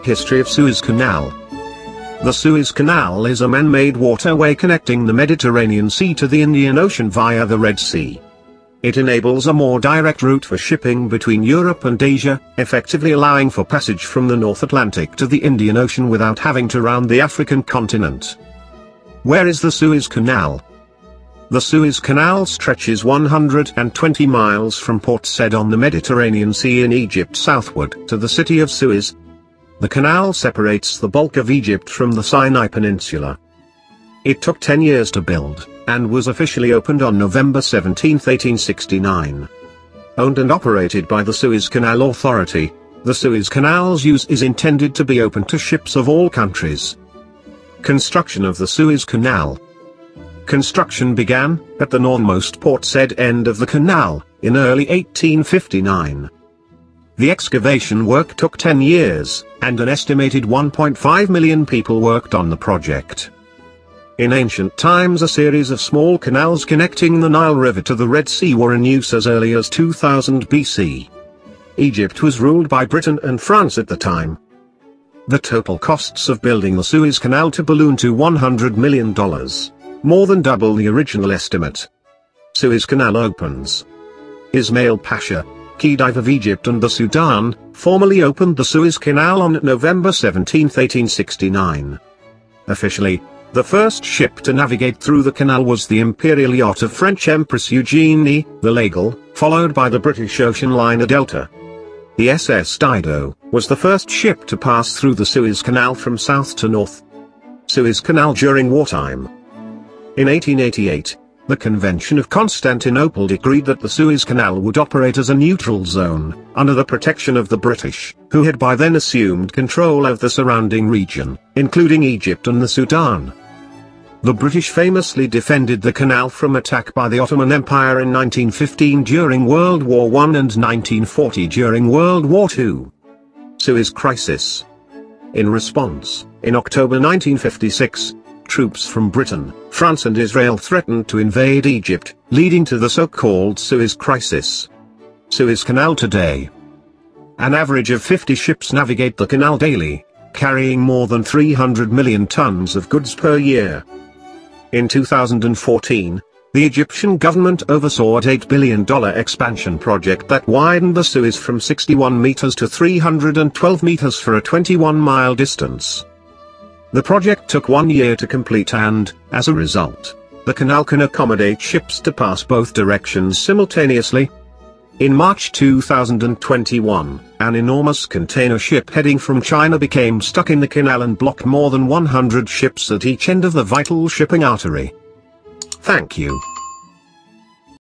History of Suez Canal. The Suez Canal is a man-made waterway connecting the Mediterranean Sea to the Indian Ocean via the Red Sea. It enables a more direct route for shipping between Europe and Asia, effectively allowing for passage from the North Atlantic to the Indian Ocean without having to round the African continent. Where is the Suez Canal? The Suez Canal stretches 120 miles from Port Said on the Mediterranean Sea in Egypt southward to the city of Suez. The canal separates the bulk of Egypt from the Sinai Peninsula. It took 10 years to build, and was officially opened on November 17, 1869. Owned and operated by the Suez Canal Authority, the Suez Canal's use is intended to be open to ships of all countries. Construction of the Suez Canal. Construction began at the northernmost Port Said end of the canal in early 1859. The excavation work took 10 years, and an estimated 1.5 million people worked on the project. In ancient times, a series of small canals connecting the Nile River to the Red Sea were in use as early as 2000 BC. Egypt was ruled by Britain and France at the time. The total costs of building the Suez Canal to balloon to $100 million, more than double the original estimate. Suez Canal opens. Ismail Pasha, Khedive of Egypt and the Sudan, formally opened the Suez Canal on November 17, 1869. Officially, the first ship to navigate through the canal was the imperial yacht of French Empress Eugénie, the L'Aigle, followed by the British ocean liner Delta. The SS Dido was the first ship to pass through the Suez Canal from south to north. Suez Canal during wartime. In 1888, the Convention of Constantinople decreed that the Suez Canal would operate as a neutral zone, under the protection of the British, who had by then assumed control of the surrounding region, including Egypt and the Sudan. The British famously defended the canal from attack by the Ottoman Empire in 1915 during World War I and 1940 during World War II. Suez Crisis. In response, in October 1956, troops from Britain, France and Israel threatened to invade Egypt, leading to the so-called Suez Crisis. Suez Canal today. An average of 50 ships navigate the canal daily, carrying more than 300 million tons of goods per year. In 2014, the Egyptian government oversaw an $8 billion expansion project that widened the Suez from 61 meters to 312 meters for a 21-mile distance. The project took 1 year to complete and, as a result, the canal can accommodate ships to pass both directions simultaneously. In March 2021, an enormous container ship heading from China became stuck in the canal and blocked more than 100 ships at each end of the vital shipping artery. Thank you.